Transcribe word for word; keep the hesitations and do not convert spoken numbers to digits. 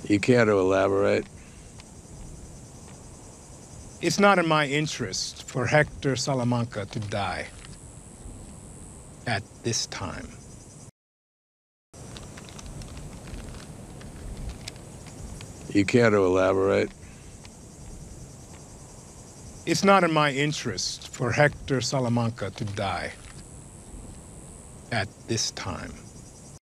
You care to elaborate? It's not in my interest for Hector Salamanca to die at this time. You care to elaborate? It's not in my interest for Hector Salamanca to die at this time.